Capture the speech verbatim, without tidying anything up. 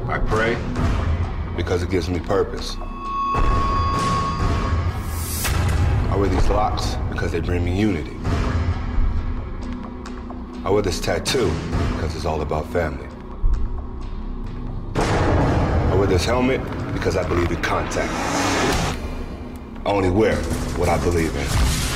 I pray because it gives me purpose. I wear these locks because they bring me unity. I wear this tattoo because it's all about family. I wear this helmet because I believe in contact. I only wear what I believe in.